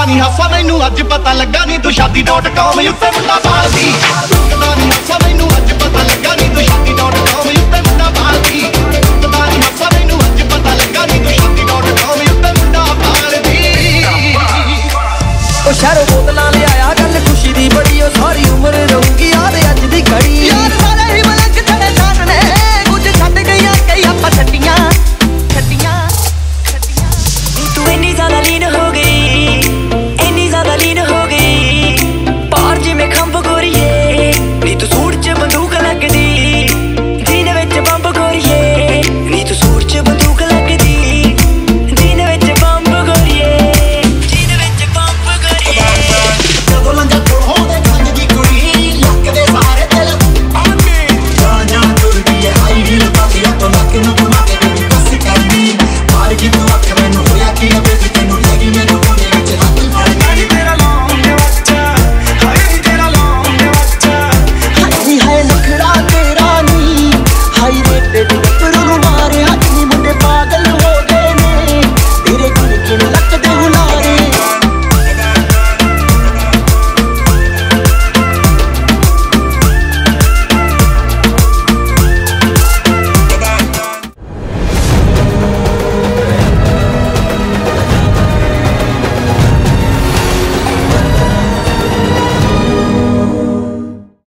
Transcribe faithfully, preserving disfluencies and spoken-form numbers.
नहीं हासा मैनू अज पता लगा नी तू शादी डॉट कॉम उत्ते मुंडा पालदी। रुकदा नहीं हासा मैनू अज पता लगा नी तू शादी डॉट कॉम उत्ते मुंडा पालदी। रुकदा नहीं हासा मैनू अज पता लगा नी तू शादी डॉट कॉम उत्ते मुंडा पालदी। ओ शहरों बोतलां ले आया गल खुशी दी बड़ी ओ सारी उम्र रहूंगी याद अज दी घड़ी।